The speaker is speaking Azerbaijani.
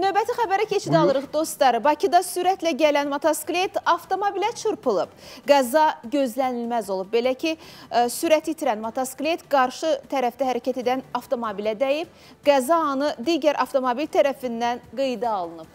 Növbəti xəbərə keçid alırıq dostlar. Bakıda sürətlə gələn motosiklet avtomobilə çırpılıb. Qəza gözlənilməz olub. Belə ki, sürət itirən motosiklet qarşı tərəfdə hərəkət edən avtomobilə dəyib. Qəza anı digər avtomobil tərəfindən qeydə alınıb.